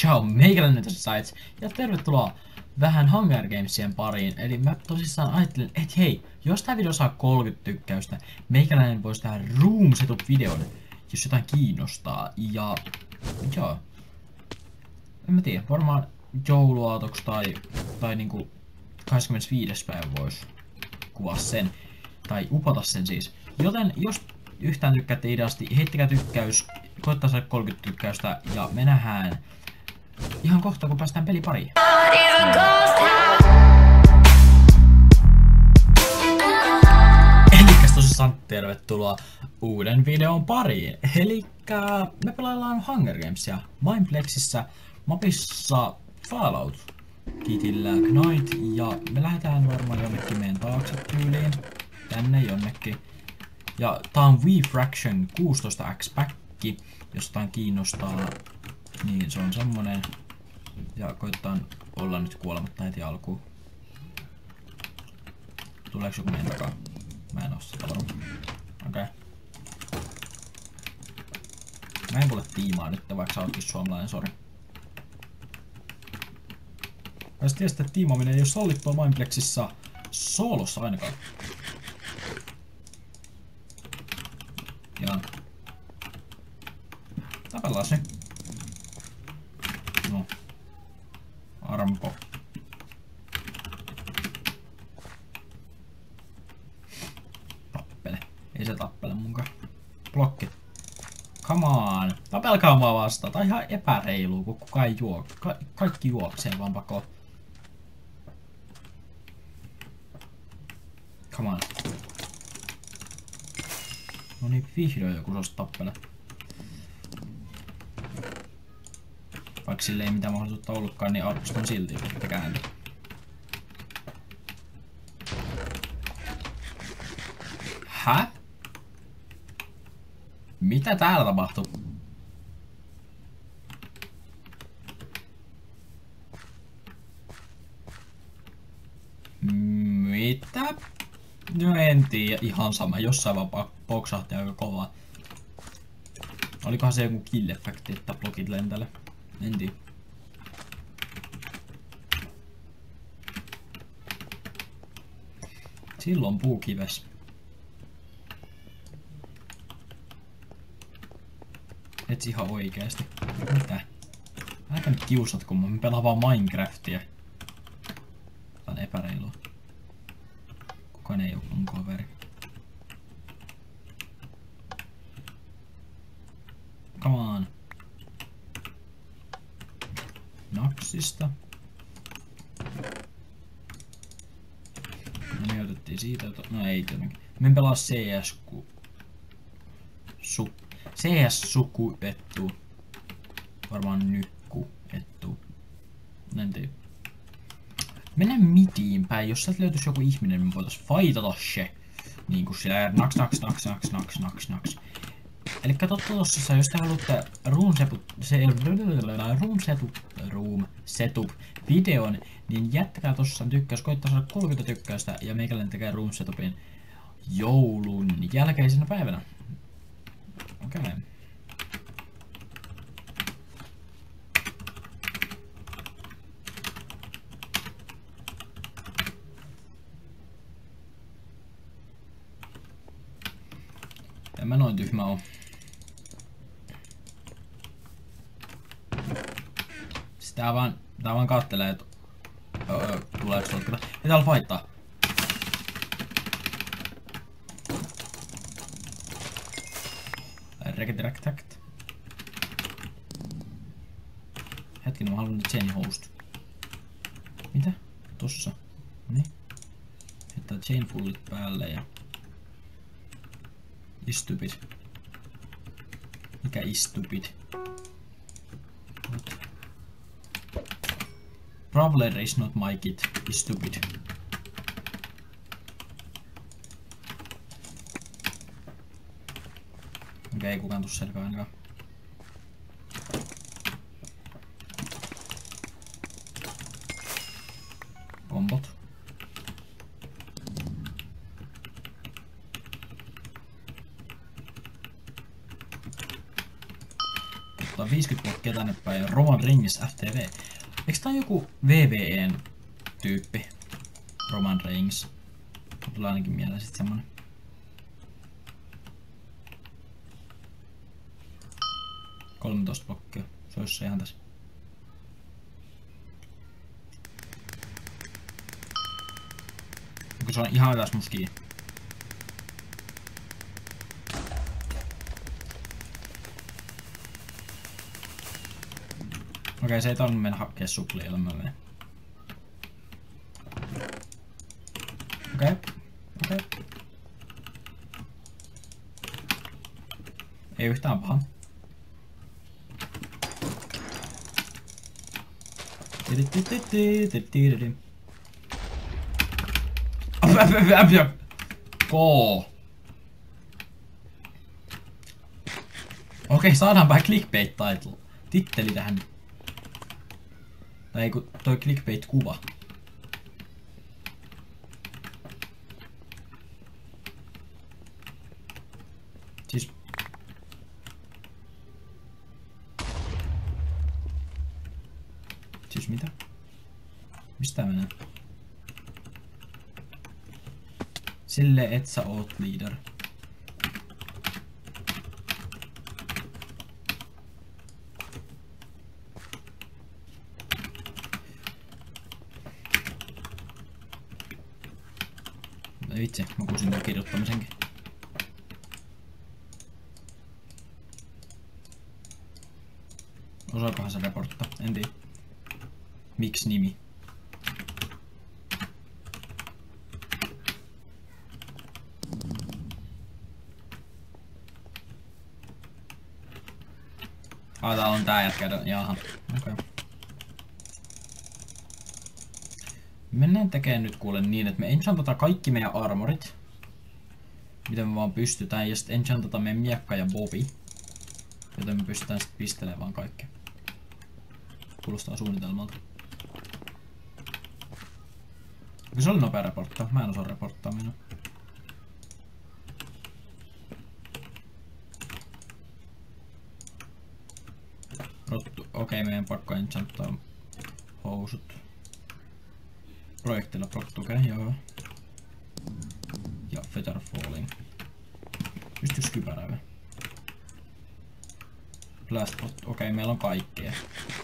Ciao, meikäläinen tässä Sites, ja tervetuloa vähän Hunger Gamesien pariin. Eli mä tosissaan ajattelin, että hei, jos tää video saa 30 tykkäystä, meikäläinen voisi tehdä room setup videon, jos jotain kiinnostaa. Ja joo, en mä tiedä, varmaan jouluaatoksi tai niinku 25. päivä vois kuvaa sen, tai upota sen siis. Joten jos yhtään tykkäätte ideasti, heittäkää tykkäys, koittaa saada 30 tykkäystä, ja me nähdään ihan kohta, kun päästään pelipariin. Elikkäs tosissaan tervetuloa uuden videon pariin. Elikkä me pelaillaan Hunger Gamesia Mineplexissä mapissa Fallout kitillä Knight, ja me lähdetään varmaan jonnekin meidän taakse tyyliin. Tänne jonnekin. Ja tää on V-Fraction 16X päkki, jos jotain kiinnostaa, niin se on semmonen. Ja koitetaan olla nyt kuolematta heti alkuun. Tuleeko joku meidän takaa? Mä en oo sitä varma. Okei. Mä en kuule tiimaa nyt, vaikka sä ootkin suomalainen, sori. Mä sit tiedät, että tiimaaminen ei oo sallittua Mineplexissa soolossa ainakaan. Ja tapellaan se. No. Armpo. Tappele. Ei se tappele munkaan. Blokki. Come on. Tapelkaa mua vastaan. Tää on ihan epäreilu, kun kukaan ei juo. Kaikki juoksee vaan pakoon. Come on. No niin, vihdoin joku suosta tappele. Vaikka sille ei mitään mahdollisuutta ollutkaan, niin arvostan silti, että käänty. Hä? Mitä täällä tapahtuu? Mitä? No en tiedä, ihan sama. Jossain vaan poksahti aika kovaa. Olikohan se joku kill-efekti, että blokit lentälle? En tiedä. Silloin puukives. Etsi ihan oikeesti. Mitä? Älkää nyt kiusat, kun mä pelaan vaan Minecraftia. Tää on epäreilua. Kukaan ei oo mun kaveri. Come on. Naksista. No me otettiin siitä, no ei tietenkin. Me en pelaa CS-suku ettuu. Varmaan nykku ettuu. En tiedä. Mennään midiin päin, jos sieltä löytyisi joku ihminen, niin me voitais fightata se. Niinku siellä naks. Elikkä tossa, jos te haluatte room setup videon, niin jättäkää tossa tykkäys, koittaa saada 30 tykkäystä, ja meikäläinen tekee room setupin joulun jälkeisenä päivänä. Okei. En mä noin tyhmä oo. Tää vaan kattelee, että tuleeko sotkata. Ei täällä faittaa. Regedirect. Hetkinen, mä haluan nyt chain host. Mitä? Tossa. Niin. Heittää chain fullit päälle ja... Stupid. Mikä is stupid? What? Brawler is not my kit, is stupid. Okei, ei kukaan tuu selkään ainakaan. Kombot. 50 blokkia tänne päin ja Roman Reigns FTV. Eiks tää joku VVEn tyyppi? Roman Reigns. Tulee ainakin mieleen sit semmonen. $13 blokkia. Se ois se ihan tässä. Se on ihan tässä musta kiinni. Okei, se ei tarvinnut mennä hakkeen suplia, jolla mä menen. Okei. Ei yhtään paha. Okei, saadaanpä clickbait title. Titteli tähän. Tai ei kun toi clickbait kuva. Siis mitä? Mistä menee? Sille et sä oot leader. Ei vitsi, mä kuusin tän kirjoittamisenkin. Osaakohan se reportta? En tiedä. Miksi nimi? Täällä on tää jätkä. Jaha. Okei. Mennään tekemään nyt kuule niin, että me enchantataan kaikki meidän armorit. Miten me vaan pystytään. Ja sit enchantataan meidän miekka ja bobi. Joten me pystytään sit pistelemään vaan kaikki. Kuulostaa suunnitelmalta. Se oli nopea reporttaa. Mä en osaa reporttaa minua. Rottu. Okei, meidän pakko enchanttaa housut. Projektilla rottu, okei, joo. Ja feather falling. Pystys kypärää. Blast pot. Okei, meillä on kaikkea.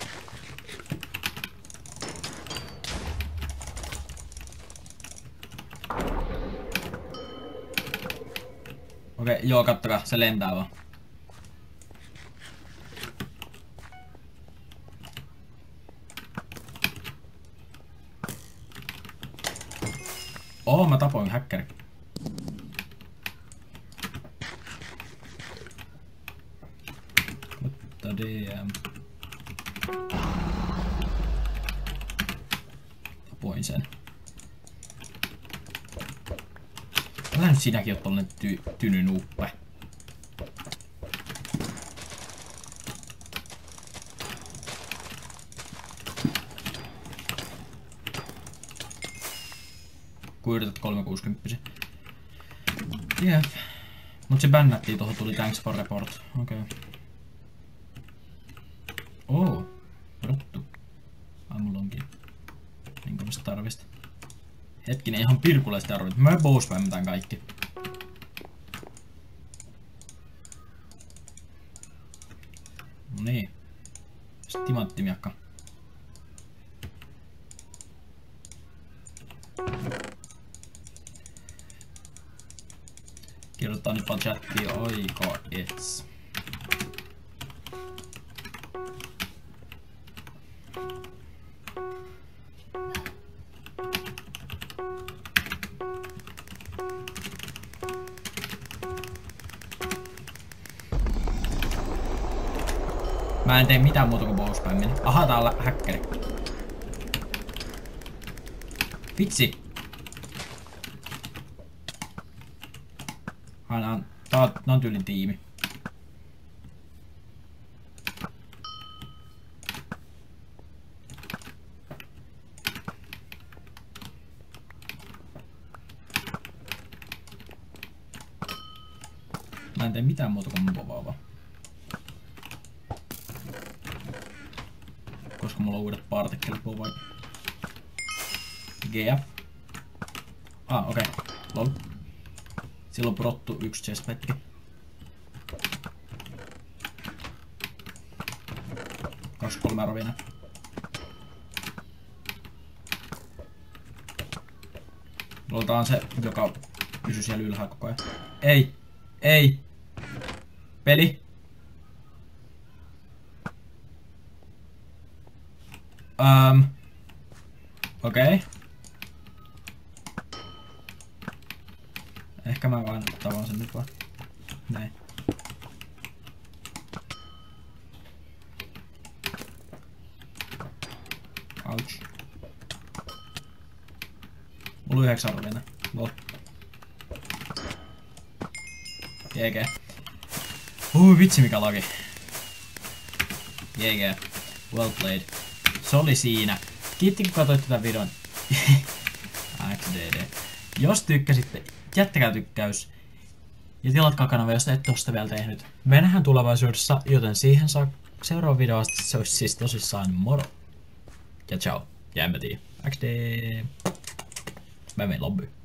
Okei, joo, kattokaa, se lentää vaan. Mä tapoin häkkäri. Mutta DM. Tapoin sen. Älä nyt sinäkin oo tollanen tynynuuppe. Kun yrität 360. Jep. Mut se bännättiin, tohon tuli thanks for report. Okei. Rottu. Mulla onkin. Enkä mä sitä tarvista. Hetkinen, ihan pirkuleista arvit. Mä bow-spammitään kaikki. No niin. Sitten timanttimiakka. Kirjoittaa nyt vaan chattiin aika ets. Mä en tee mitään muuta kuin bow-spammin. Aha, tää on häkkäri. Vitsi! Tää on tyylin tiimi. Mä en tee mitään muuta kuin mobaa vaan. koska mulla on uudet partikkelit vai? GF. Okei. Lol. Silloin brottu 1 chestplate. Kaksi 3 rovina. Tää on se, joka pysyy siellä ylhäällä koko ajan. Ei! Ei! Peli! Okei. Ehkä mä vain tavan sen nyt vaan. Näin. Ouch. Mulla on 9 arvina. Lol. GG. Vitsi mikä lagi. GG. Well played. Se oli siinä. Kiitti kun katsoit tätä videon. XDD. Jos tykkäsitte, jättäkää tykkäys. Ja tilatkaa kanavaa, jos et oo sitä vielä tehnyt. Me nähdään tulevaisuudessa, joten siihen saa seuraava video asti. Se olisi siis tosissaan moro. Ja ciao. Ja en mä tiedä. XD. Mä menen lobbyyn.